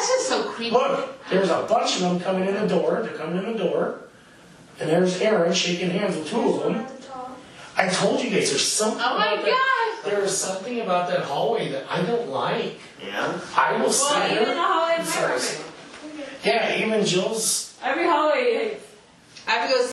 That's just so creepy. Look, there's a bunch of them coming in the door. They're coming in the door. And there's Aaron shaking hands with 2 of them. I told you guys, there's something about that. There's something about that hallway that I don't like. Yeah? I will sit Well, here. even the hallway in my Sorry. apartment. Yeah, even Jill's. Every hallway. I have to go